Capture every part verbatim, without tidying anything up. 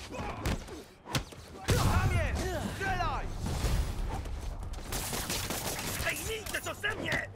Ramię! Strzelaj! Zdejmijcie to ze mnie!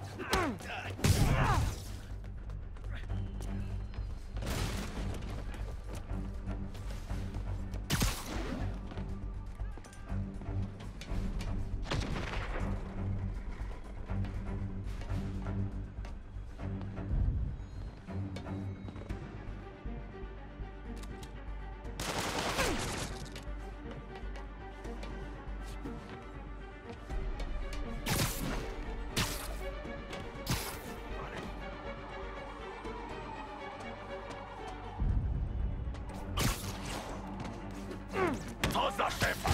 Co za szefa!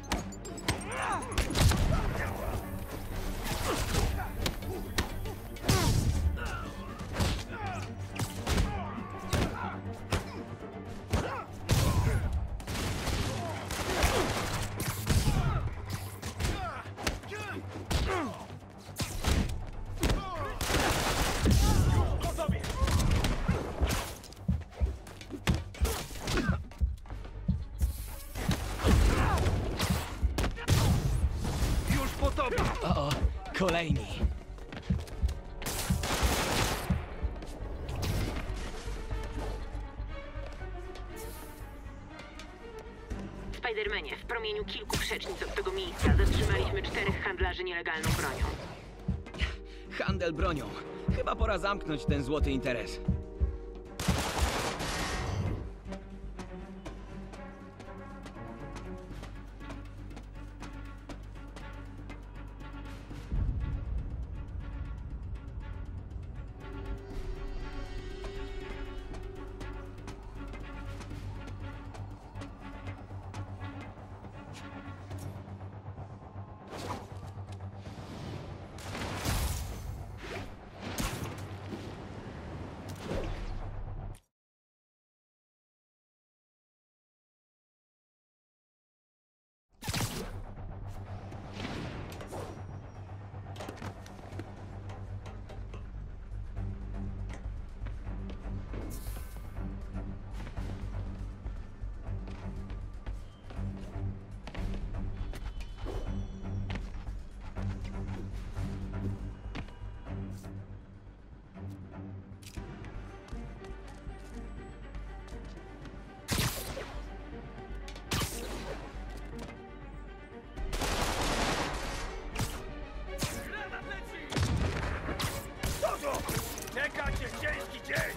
O, o, kolejni. Spidermanie, w promieniu kilku przecznic od tego miejsca zatrzymaliśmy czterech handlarzy nielegalną bronią. Handel bronią. Chyba pora zamknąć ten złoty interes. Czeka cię ciężki dzień!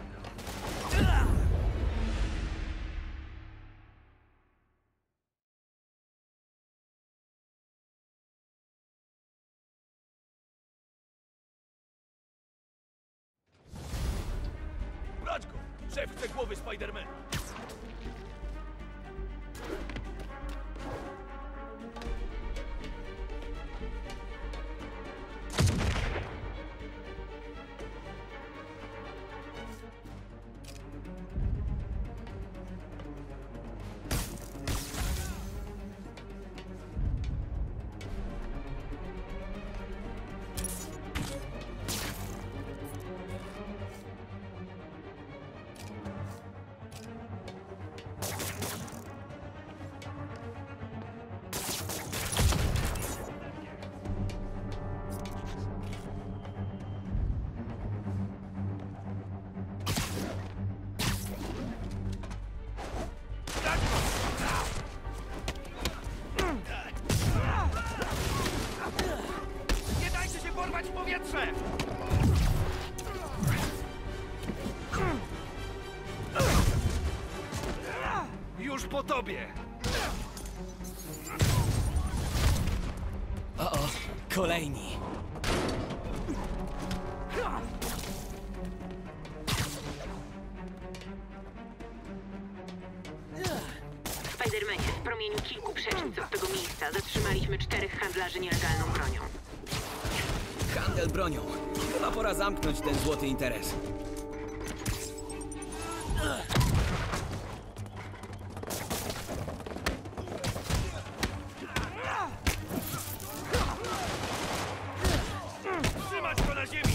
Brać go! Szef chce głowy Spidermana! Porwać w powietrze! Już po tobie! O, o, kolejni. Spidermanie, w promieniu kilku przecznic od tego miejsca zatrzymaliśmy czterech handlarzy nielegalną bronią. Handel bronią. Chyba pora zamknąć ten złoty interes. Trzymać go na ziemi!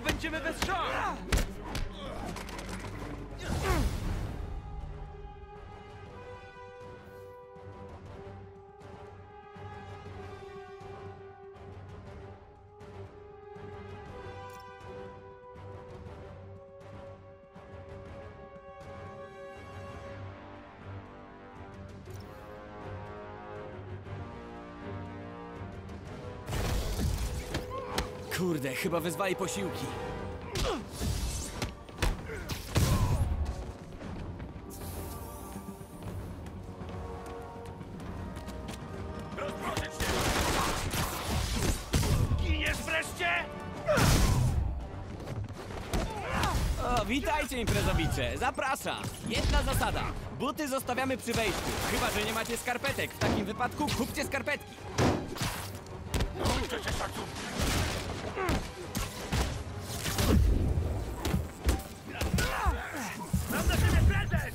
będziemy bez szans! Kurde, chyba wezwali posiłki. Rozproszyć się! Giniesz wreszcie? O, witajcie, imprezowicze. Zapraszam. Jedna zasada. Buty zostawiamy przy wejściu. Chyba że nie macie skarpetek. W takim wypadku kupcie skarpetki. Uczę się szacunku! Mam na ciebie prezent!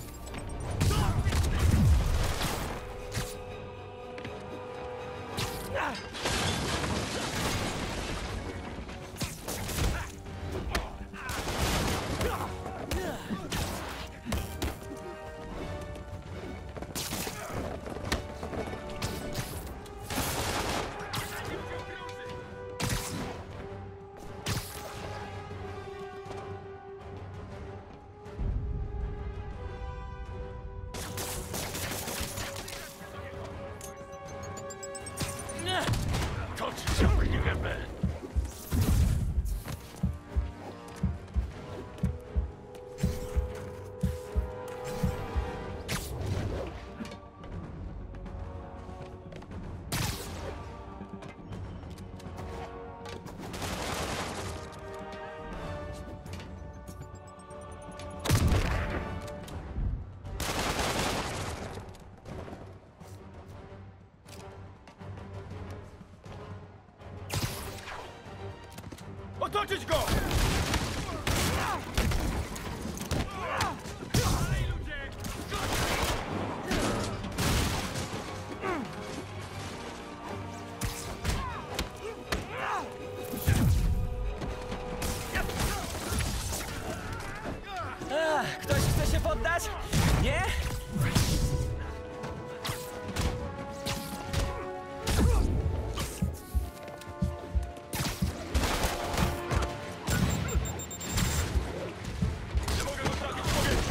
To ci ciągnie gębę! Otoczyć go! Dalej, ludzie! Ach, ktoś chce się poddać? Nie? Nie mogę go trafić w powietrze!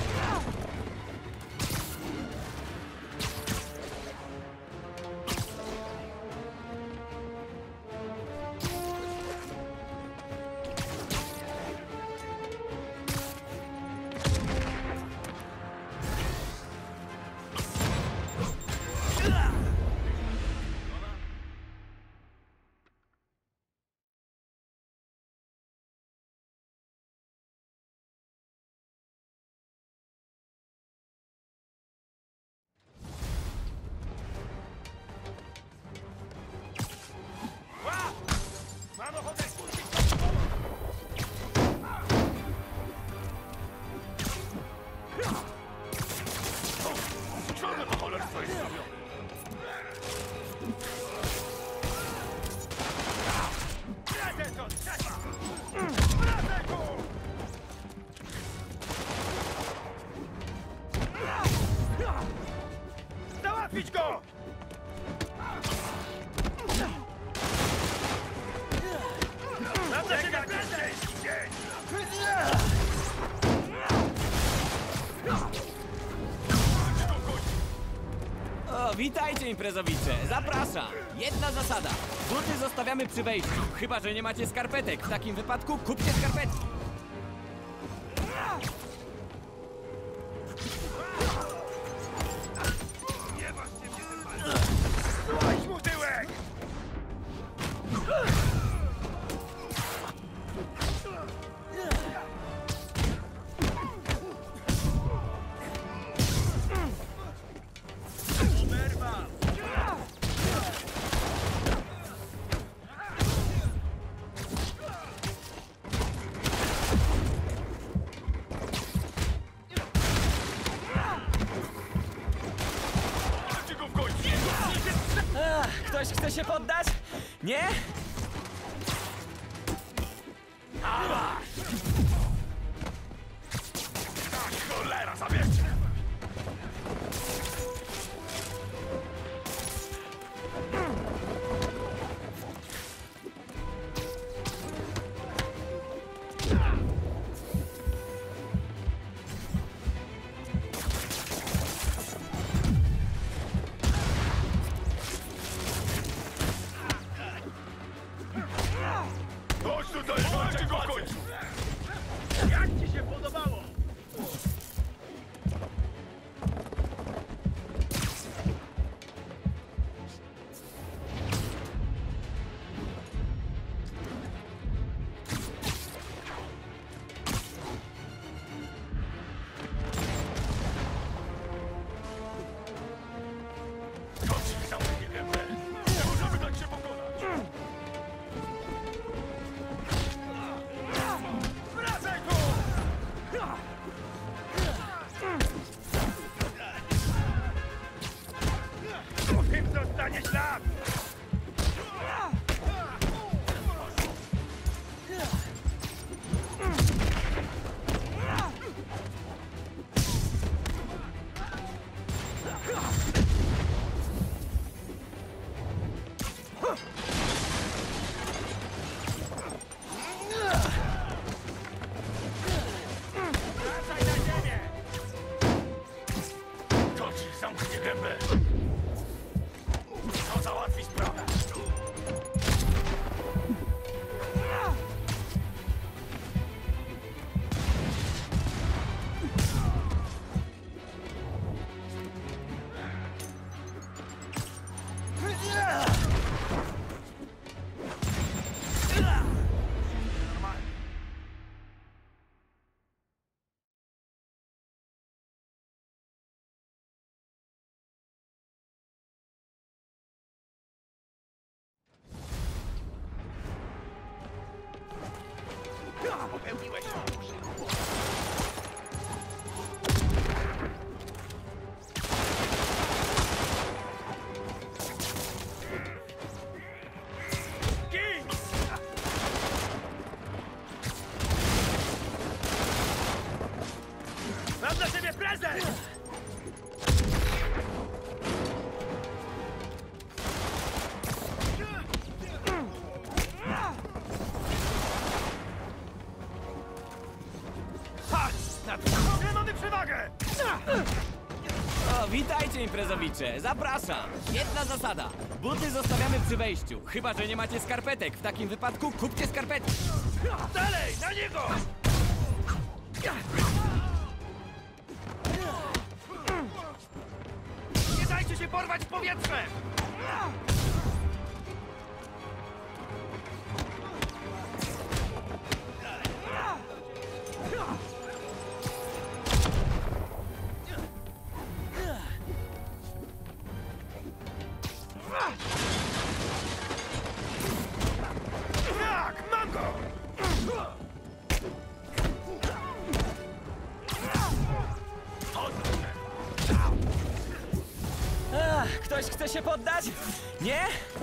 Ła! Mam ochotę spuścić to! Czego to cholerstwo jest zrobione? Wracaj to, trzeba! Wracaj tu! Załatwić go! Mam dla ciebie prezent! O, witajcie, imprezowicze. Zapraszam. Jedna zasada. Buty zostawiamy przy wejściu. Chyba że nie macie skarpetek. W takim wypadku kupcie skarpetki. Nie masz ciebie wypalić! Słuchaj mu tyłek! Oberwa! Chodźcie go w końcu! Ach, ktoś chce się poddać? Nie? Cholera, zabierzcie! Chodź tutaj, walczę go w końcu! Jak ci się podobało? Chodź, zamknij gębę. Nie możemy dać się pokonać. Wracaj tu! Po tym zostanie ślad! Wracaj na ziemię! To ci zamknie gębę! To załatwi sprawę! Popełniłeś fałsz. Gin! Mam dla ciebie prezent! Patrz! Na to! Mamy przewagę! O, witajcie, imprezowicze! Zapraszam! Jedna zasada. Buty zostawiamy przy wejściu. Chyba że nie macie skarpetek. W takim wypadku kupcie skarpetki. Dalej, na niego! Nie dajcie się porwać powietrzem! Tak, mam go! Ach, ktoś chce się poddać? Nie?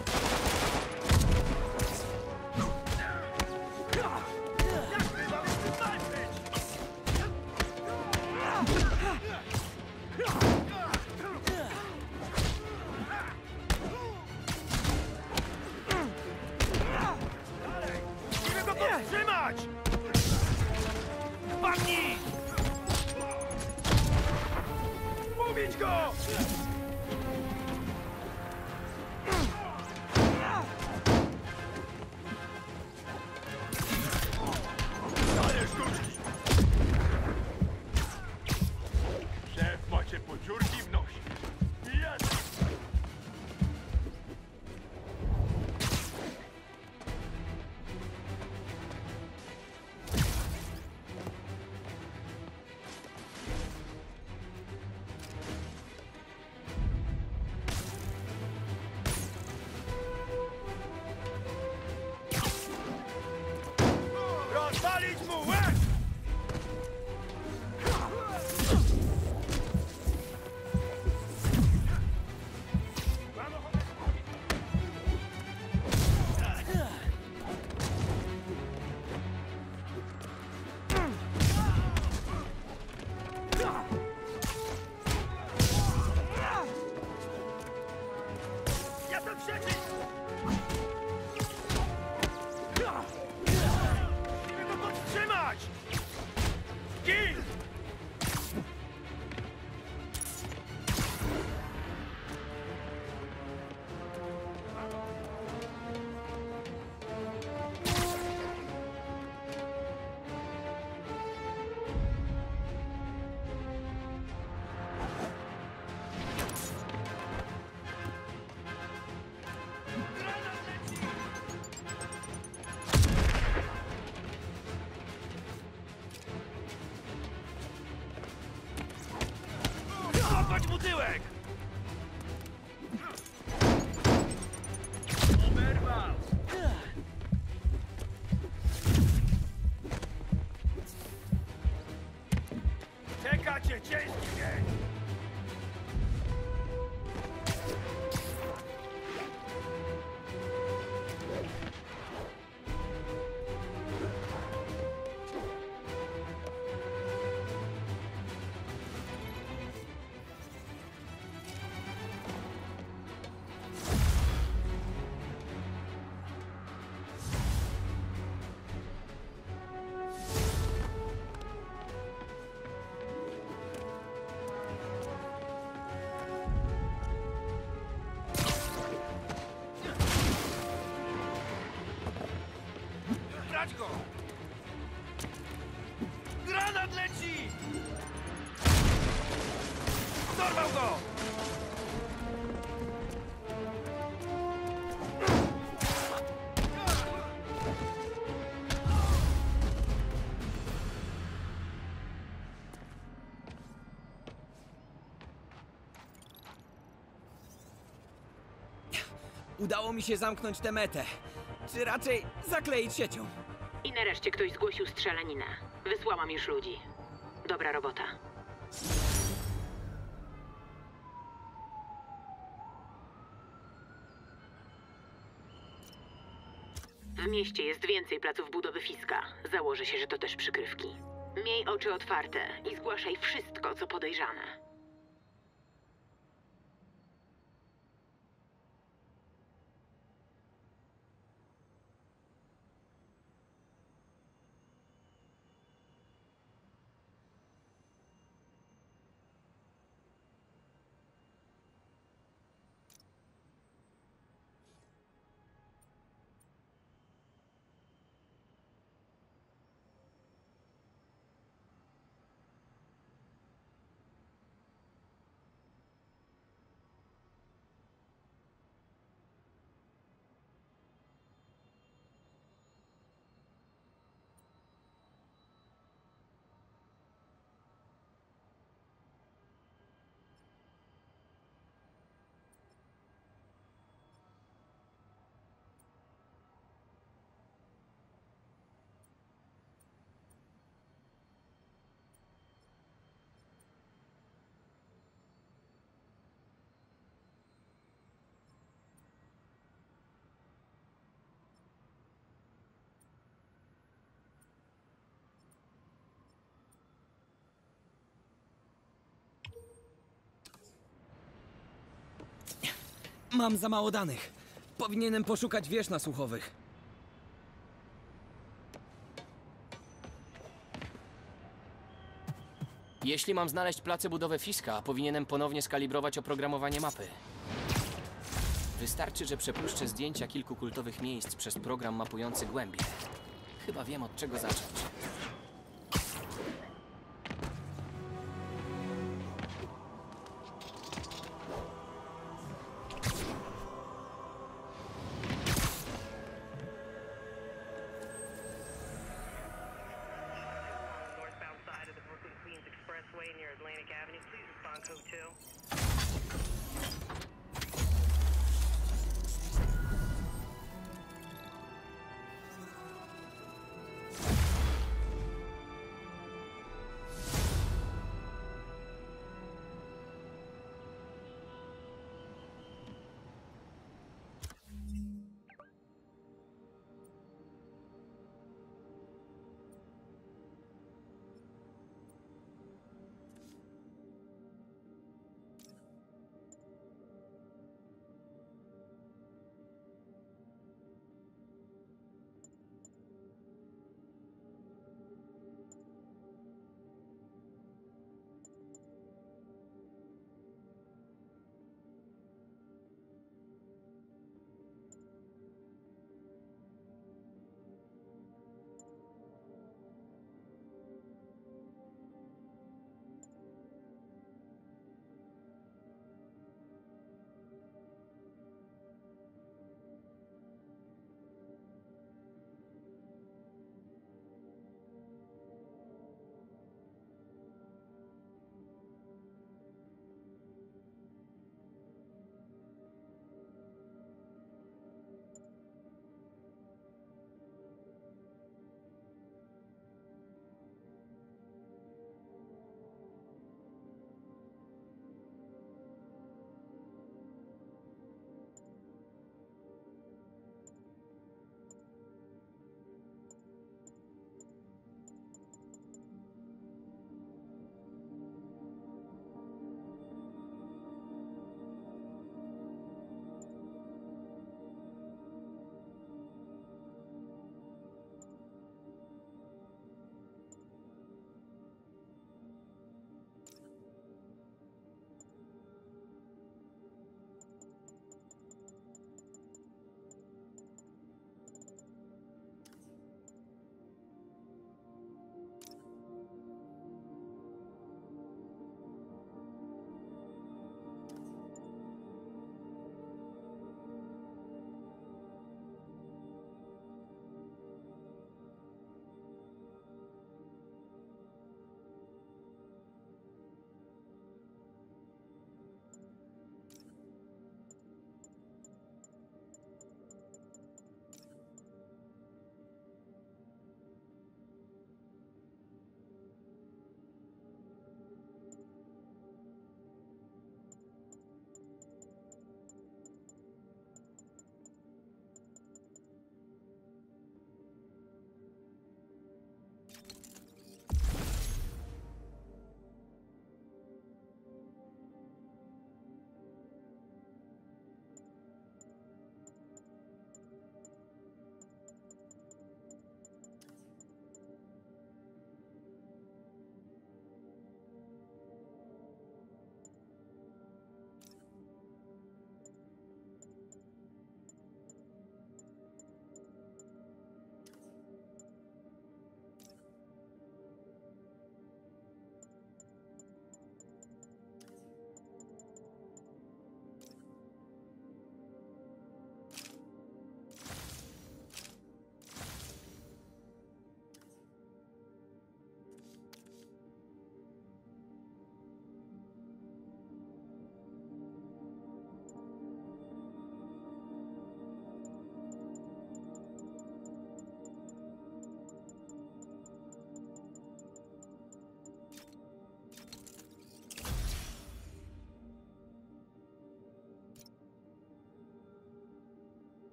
Musimy go powstrzymać! Padnij! Mówić go! Dajesz sztuczki! Szef macie po dziurki w nosie. Jest! Przycisk! Musimy go podtrzymać! Gin! Złapać mu tyłek! Oberwał! Czeka cię ciężki dzień! Brać go! Granat leci! Dorwał go! Udało mi się zamknąć tę metę. Czy raczej zakleić siecią. I nareszcie ktoś zgłosił strzelaninę. Wysłałam już ludzi. Dobra robota. W mieście jest więcej placów budowy Fiska. Założę się, że to też przykrywki. Miej oczy otwarte i zgłaszaj wszystko, co podejrzane. Mam za mało danych. Powinienem poszukać wież nasłuchowych. Jeśli mam znaleźć place budowy Fiska, powinienem ponownie skalibrować oprogramowanie mapy. Wystarczy, że przepuszczę zdjęcia kilku kultowych miejsc przez program mapujący głębie. Chyba wiem, od czego zacząć. Northbound side of the Brooklyn Queens Expressway near Atlantic Avenue. Please respond code two.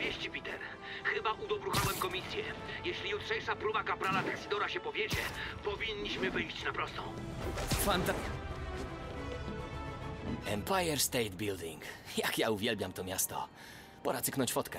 wieści, Peter. Chyba udobruchałem komisję. Jeśli jutrzejsza próba kaprala Texidora się powiedzie, powinniśmy wyjść na prostą. Fanta... Empire State Building. Jak ja uwielbiam to miasto. Pora cyknąć fotkę.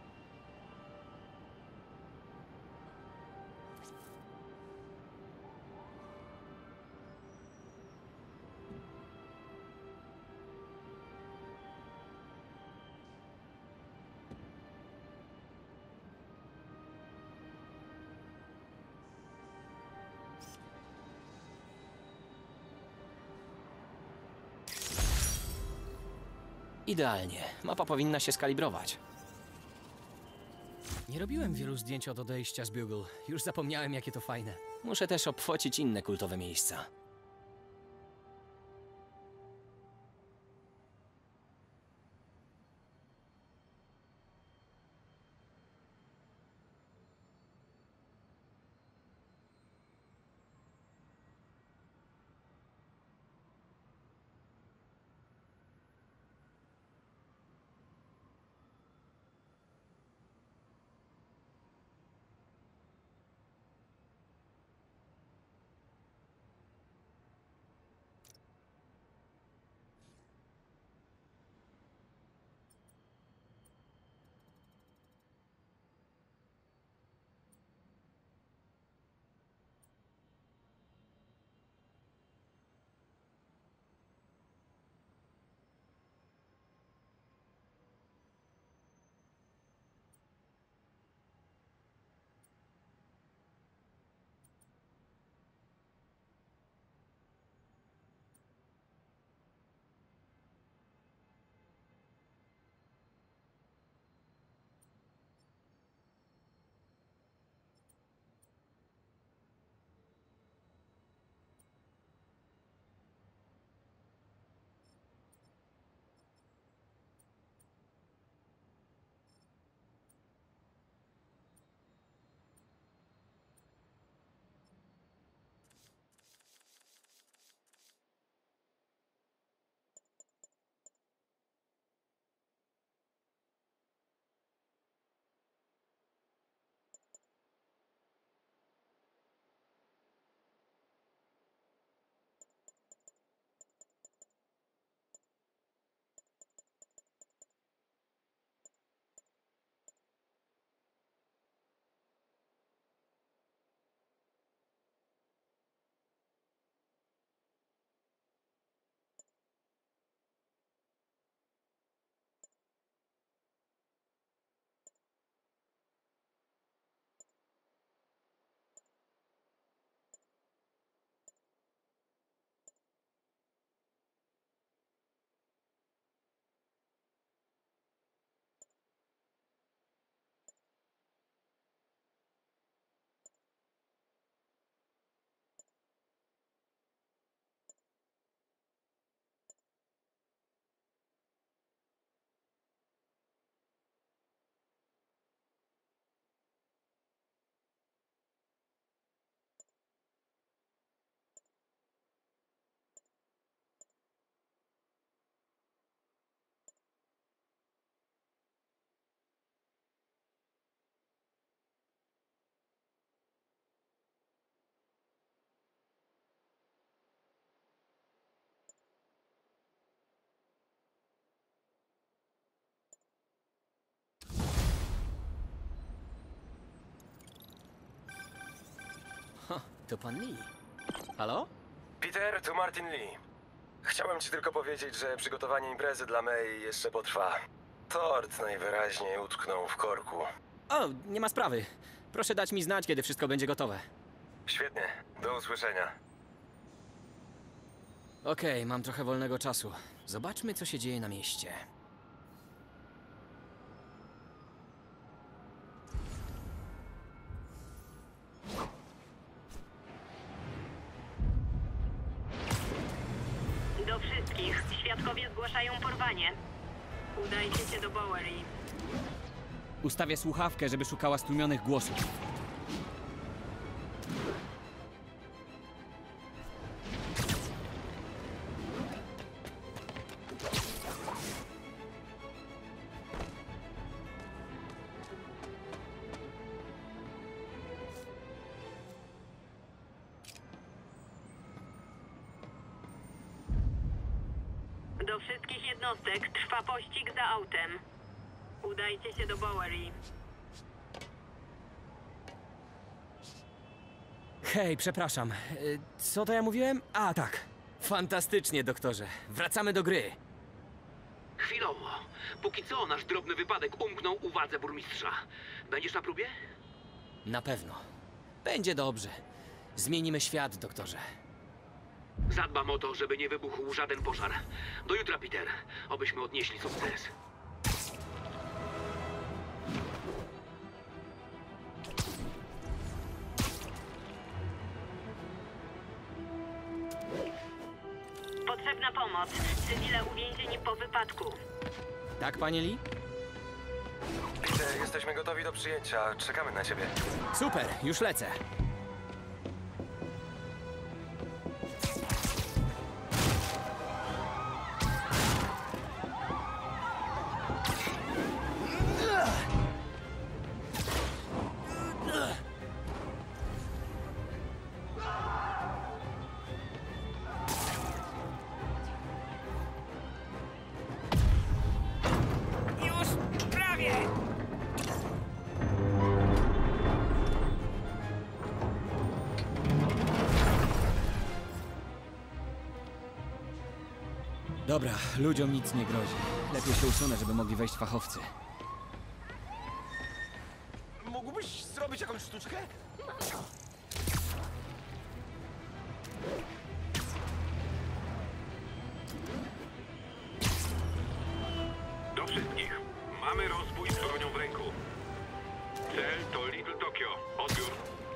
Idealnie. Mapa powinna się skalibrować. Nie robiłem wielu zdjęć od odejścia z Bugle. Już zapomniałem, jakie to fajne. Muszę też obfocić inne kultowe miejsca. To pan Lee. Halo? Peter, tu Martin Lee. Chciałem ci tylko powiedzieć, że przygotowanie imprezy dla May jeszcze potrwa. Tort najwyraźniej utknął w korku. O, nie ma sprawy. Proszę dać mi znać, kiedy wszystko będzie gotowe. Świetnie. Do usłyszenia. Okej, mam trochę wolnego czasu. Zobaczmy, co się dzieje na mieście. Do wszystkich. Świadkowie zgłaszają porwanie. Udajcie się do Bowery. Ustawię słuchawkę, żeby szukała stłumionych głosów. Do wszystkich jednostek trwa pościg za autem. Udajcie się do Bowery. Hej, przepraszam. Y, Co to ja mówiłem? A, tak. Fantastycznie, doktorze. Wracamy do gry. Chwilowo. Póki co nasz drobny wypadek umknął uwadze burmistrza. Będziesz na próbie? Na pewno. Będzie dobrze. Zmienimy świat, doktorze. Zadbam o to, żeby nie wybuchł żaden pożar. Do jutra, Peter. Obyśmy odnieśli sukces. Potrzebna pomoc. Cywile uwięzieni po wypadku. Tak, panie Lee? Peter, jesteśmy gotowi do przyjęcia. Czekamy na ciebie. Super, już lecę. Już prawie! Dobra, ludziom nic nie grozi. Lepiej się usunę, żeby mogli wejść fachowcy. Mógłbyś zrobić jakąś sztuczkę? Do wszystkich. Mamy rozbój z bronią w ręku. Cel to Little Tokyo. Odbiór.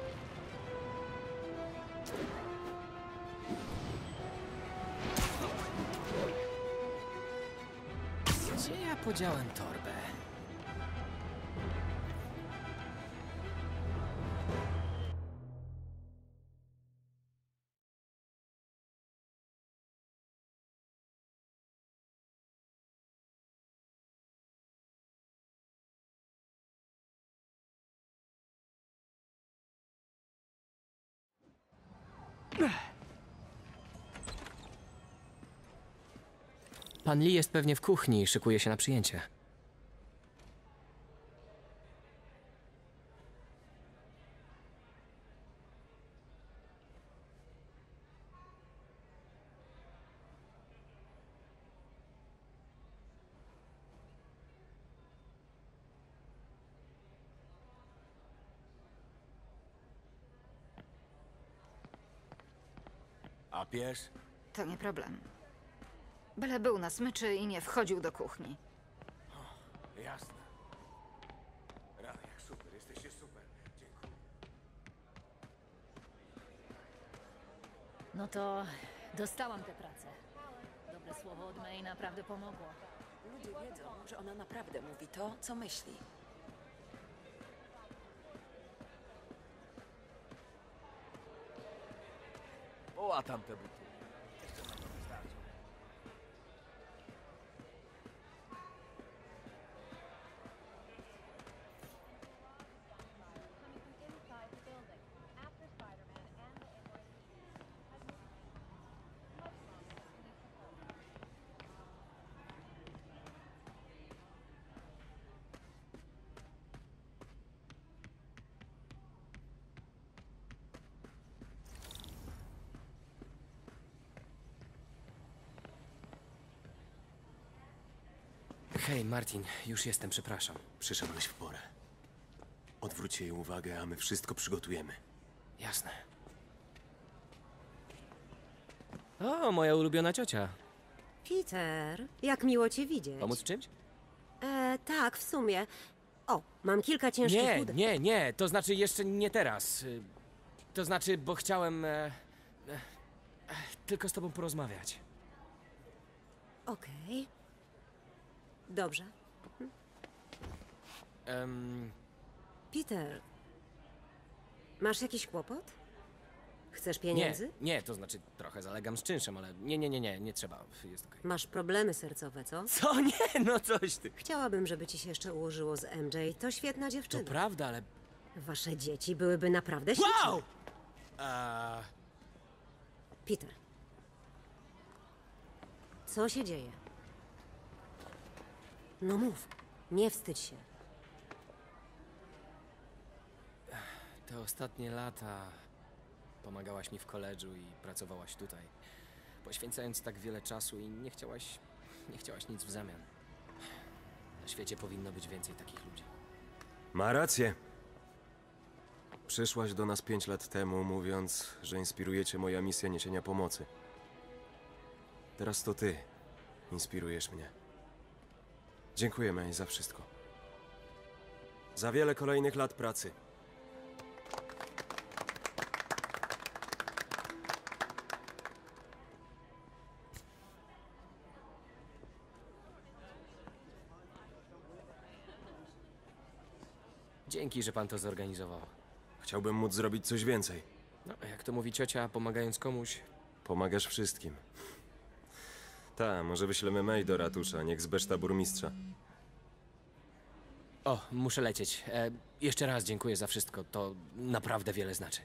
Gdzie ja podziałem torbę? Pan Lee jest pewnie w kuchni i szykuje się na przyjęcie. A pies? To nie problem. Byle był na smyczy i nie wchodził do kuchni. Jasne. Rany, jak super, jesteście super. Dziękuję. No to dostałam tę pracę. Dobre słowo od May naprawdę pomogło. Ludzie wiedzą, że ona naprawdę mówi to, co myśli. Połatam te buty. Hej, Martin, już jestem, przepraszam. Przyszedłeś w porę. Odwróćcie jej uwagę, a my wszystko przygotujemy. Jasne. O, moja ulubiona ciocia. Peter, jak miło cię widzieć. Pomóc w czymś? E, tak, w sumie. O, mam kilka ciężkich Nie, pudeł. nie, nie, to znaczy jeszcze nie teraz. Y, To znaczy, bo chciałem... E, e, e, tylko z tobą porozmawiać. Okej. Dobrze. Em, Peter, masz jakiś kłopot? Chcesz nie, pieniędzy? nie, to znaczy trochę zalegam z czynszem, ale nie, nie, nie, nie, nie trzeba, jest okej. Masz problemy sercowe, co? Co? Nie, no coś ty. Chciałabym, żeby ci się jeszcze ułożyło z M J. To świetna To dziewczyna. prawda, ale... Wasze dzieci byłyby naprawdę śliczne. Wow! A, Peter. Co się dzieje? No mów, nie wstydź się. Te ostatnie lata pomagałaś mi w koledżu i pracowałaś tutaj, poświęcając tak wiele czasu i nie chciałaś, nie chciałaś nic w zamian. Na świecie powinno być więcej takich ludzi. Ma rację. Przyszłaś do nas pięć lat temu, mówiąc, że inspiruje cię moja misja niesienia pomocy. Teraz to ty inspirujesz mnie. Dziękuję, May, za wszystko. Za wiele kolejnych lat pracy. Dzięki, że pan to zorganizował. Chciałbym móc zrobić coś więcej. No, jak to mówi ciocia, pomagając komuś... Pomagasz wszystkim. Ta, może wyślemy May do ratusza, niech zbeszta burmistrza. O, muszę lecieć. E, jeszcze raz dziękuję za wszystko. To naprawdę wiele znaczy.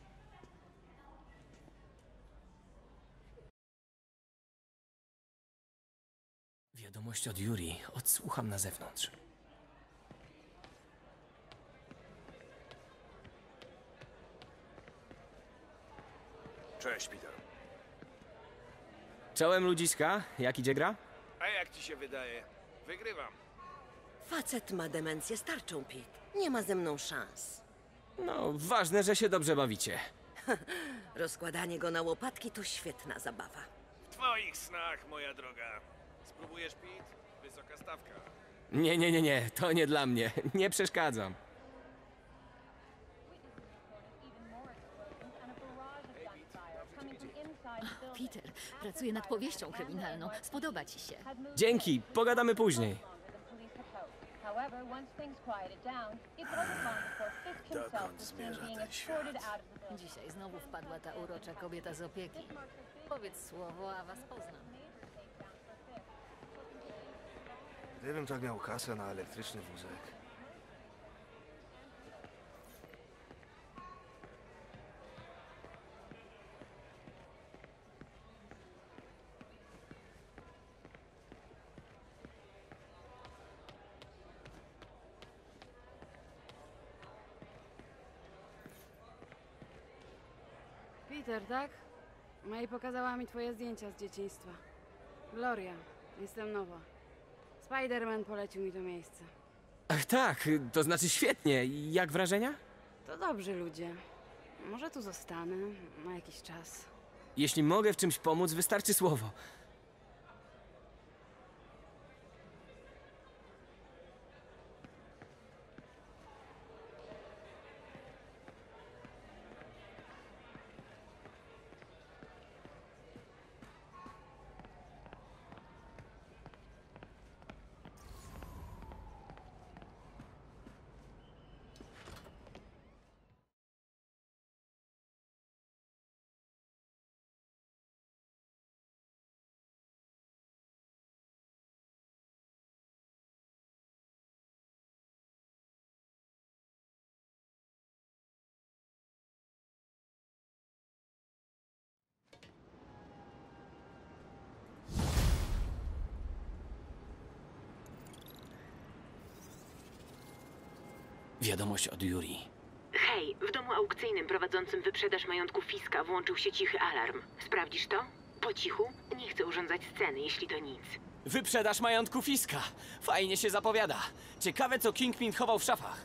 Wiadomość od Yuri. Odsłucham na zewnątrz. Cześć, Peter. Czołem ludziska. Jak idzie gra? A jak ci się wydaje? Wygrywam. Facet ma demencję starczą, Pete. Nie ma ze mną szans. No, ważne, że się dobrze bawicie. Rozkładanie go na łopatki to świetna zabawa. W twoich snach, moja droga. Spróbujesz, Pete? Wysoka stawka. Nie, nie, nie, nie. To nie dla mnie. Nie przeszkadzam. Peter, pracuję nad powieścią kryminalną. Spodoba ci się. Dzięki. Pogadamy później. Dokąd zmierza ten świat? Dzisiaj znowu wpadła ta urocza kobieta z opieki. Powiedz słowo, a was poznam. Gdybym tak miał kasę na elektryczny wózek. Peter, tak? May pokazała mi twoje zdjęcia z dzieciństwa. Gloria, jestem nowa. Spider-Man polecił mi to miejsce. Ach, tak. To znaczy świetnie. Jak wrażenia? To dobrzy ludzie. Może tu zostanę na jakiś czas. Jeśli mogę w czymś pomóc, wystarczy słowo. Wiadomość od Yuri. Hej, w domu aukcyjnym prowadzącym wyprzedaż majątku Fiska włączył się cichy alarm. Sprawdzisz to? Po cichu? Nie chcę urządzać sceny, jeśli to nic. Wyprzedaż majątku Fiska. Fajnie się zapowiada. Ciekawe, co Kingpin chował w szafach.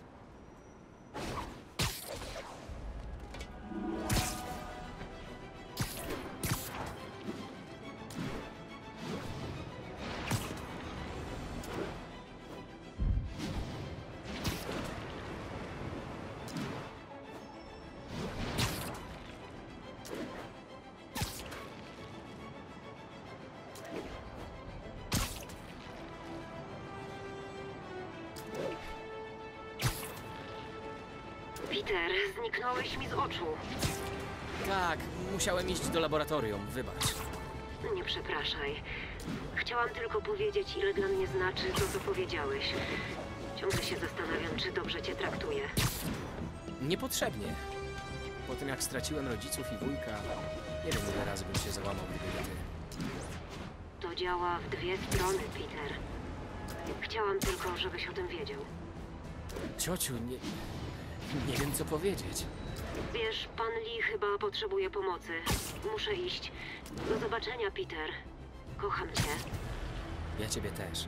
Peter, zniknąłeś mi z oczu. Tak, musiałem iść do laboratorium. Wybacz. Nie przepraszaj. Chciałam tylko powiedzieć, ile dla mnie znaczy to, co powiedziałeś. Ciągle się zastanawiam, czy dobrze cię traktuję. Niepotrzebnie. Po tym, jak straciłem rodziców i wujka, nie wiem, ile razy bym się załamał, gdyby nie ty. To działa w dwie strony, Peter. Chciałam tylko, żebyś o tym wiedział. Ciociu, nie... nie wiem co powiedzieć. Wiesz, pan Lee chyba potrzebuje pomocy. Muszę iść. Do zobaczenia, Peter. Kocham cię. Ja ciebie też.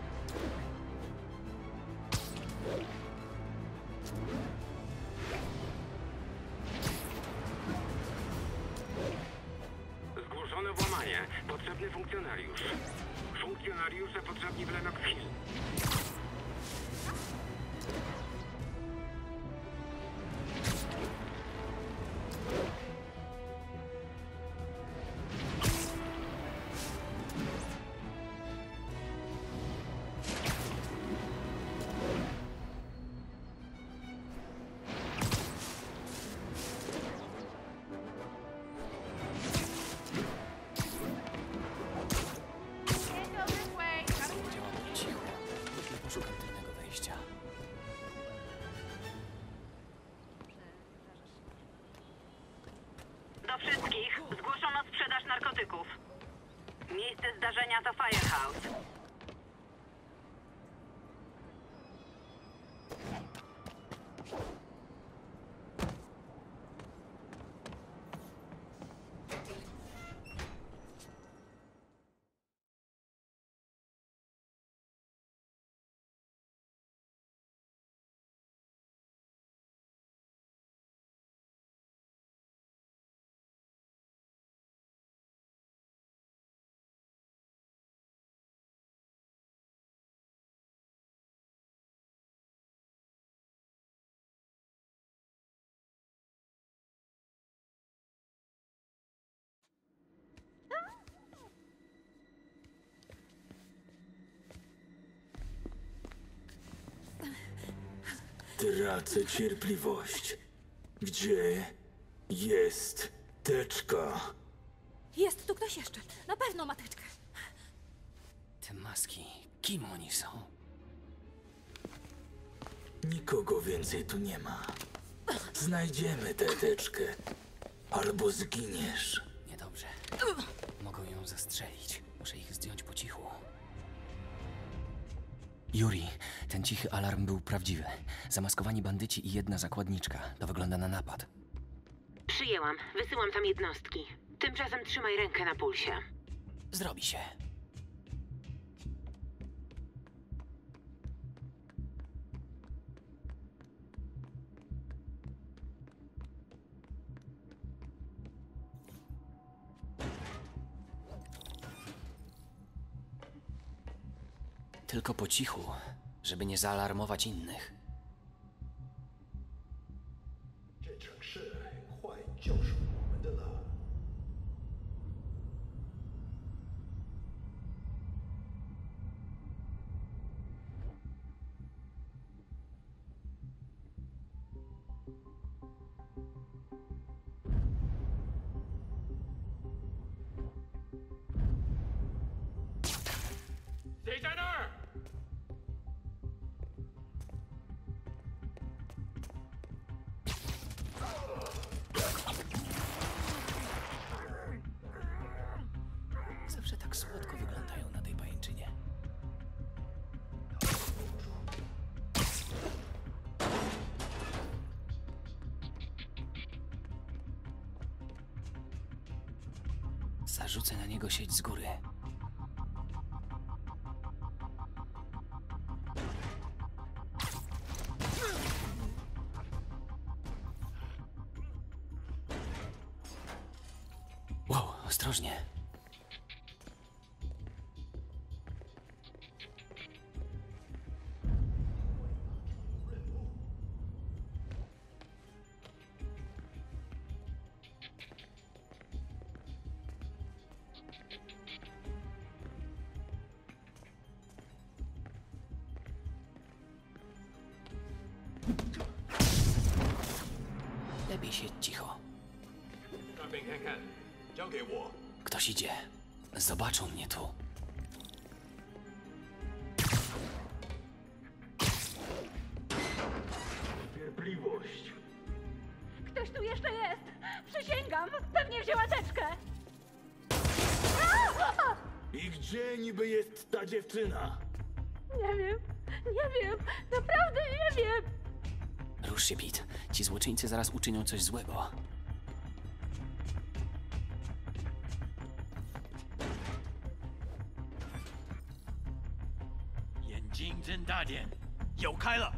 Zgłoszone włamanie. Potrzebny funkcjonariusz. Funkcjonariusze potrzebni w Lenox Hill. Szukam tylnego wejścia. Do wszystkich zgłoszono sprzedaż narkotyków. Miejsce zdarzenia to Firehouse. Tracę cierpliwość. Gdzie jest teczka? Jest tu ktoś jeszcze. Na pewno ma teczkę. Te maski, kim oni są? Nikogo więcej tu nie ma. Znajdziemy tę teczkę. Albo zginiesz. Niedobrze. Mogą ją zastrzelić. Muszę ich zdjąć po cichu. Yuri, ten cichy alarm był prawdziwy. Zamaskowani bandyci i jedna zakładniczka. To wygląda na napad. Przyjęłam. Wysyłam tam jednostki. Tymczasem trzymaj rękę na pulsie. Zrobi się. Tylko po cichu, żeby nie zaalarmować innych. Zawsze tak słodko wyglądają na tej pajęczynie. Zarzucę na niego sieć z góry. Wow, ostrożnie. Lepiej siedź cicho. Ktoś idzie. Zobaczą mnie tu. Cierpliwość. Ktoś tu jeszcze jest! Przysięgam! Pewnie wzięła teczkę! I gdzie niby jest ta dziewczyna? Nie wiem, nie wiem, naprawdę nie wiem. Rusz się, Pete. Ci złoczyńcy zaraz uczynią coś złego. 眼睛睁大点，有开了！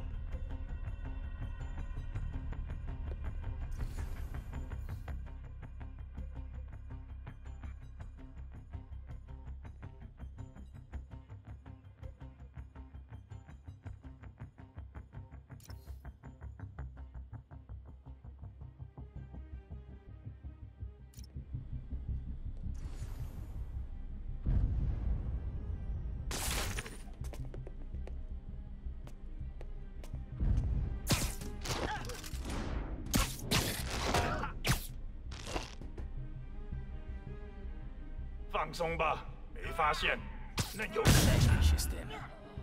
放松吧，没发现。那有 Leźmij się z tym.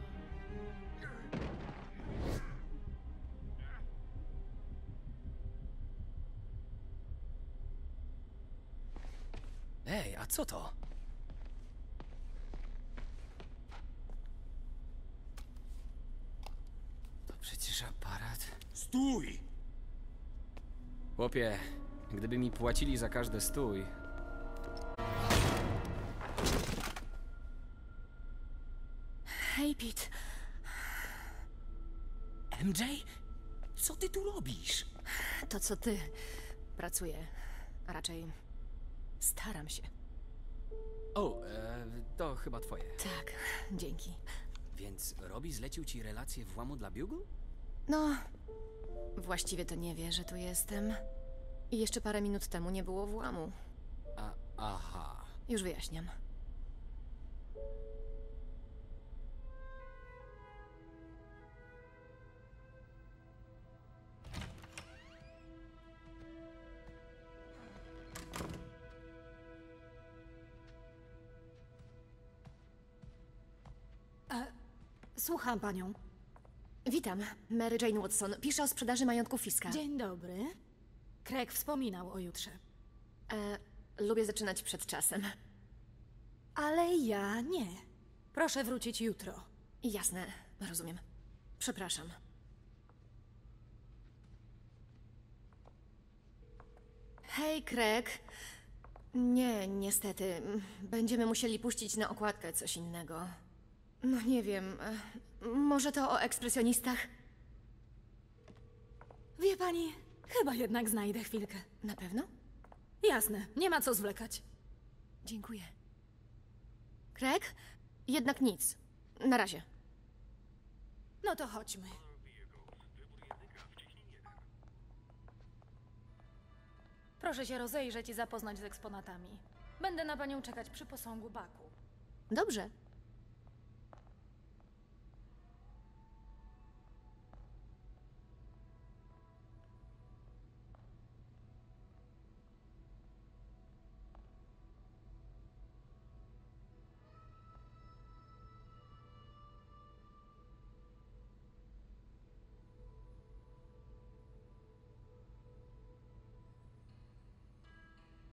Ej, a co to? To przecież aparat. Stój! Chłopie, gdyby mi płacili za każde stój. Hej, Pete. M J? Co ty tu robisz? To co ty. Pracuję. A raczej staram się. O, e, to chyba twoje. Tak, dzięki. Więc Robbie zlecił ci relację włamu dla Bugle? No, właściwie to nie wie, że tu jestem. I jeszcze parę minut temu nie było włamu. A, aha. Już wyjaśniam. Słucham panią. Witam, Mary Jane Watson. Piszę o sprzedaży majątku Fiska. Dzień dobry. Craig wspominał o jutrze. E, lubię zaczynać przed czasem. Ale ja nie. Proszę wrócić jutro. Jasne, rozumiem. Przepraszam. Hej, Craig. Nie, niestety. Będziemy musieli puścić na okładkę coś innego. No nie wiem. e, Może to o ekspresjonistach? Wie pani, chyba jednak znajdę chwilkę. Na pewno? Jasne, nie ma co zwlekać. Dziękuję. Craig? Jednak nic. Na razie. No to chodźmy. Proszę się rozejrzeć i zapoznać z eksponatami. Będę na panią czekać przy posągu Baku. Dobrze.